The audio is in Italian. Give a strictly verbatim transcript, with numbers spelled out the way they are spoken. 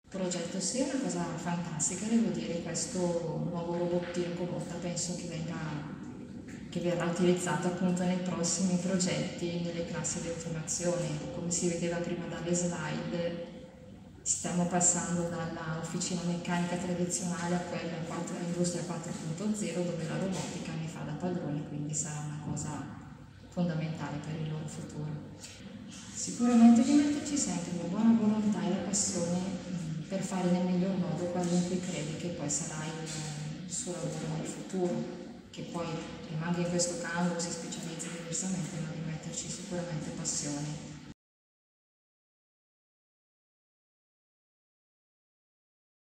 Il progetto sì, è una cosa fantastica, devo dire, questo nuovo robottino Cobotta penso che venga, che verrà utilizzato appunto nei prossimi progetti, nelle classi di automazione. Come si vedeva prima dalle slide, stiamo passando dalla officina meccanica tradizionale a quella industria quattro punto zero, dove la robotica ne fa da padrone, quindi sarà una cosa fondamentale per il loro futuro. Sicuramente di metterci sempre la buona volontà e la passione mh, per fare nel miglior modo quello in cui credi che poi sarà il, il suo lavoro nel futuro, che poi rimanga in questo campo, si specializzi diversamente, ma di metterci sicuramente passione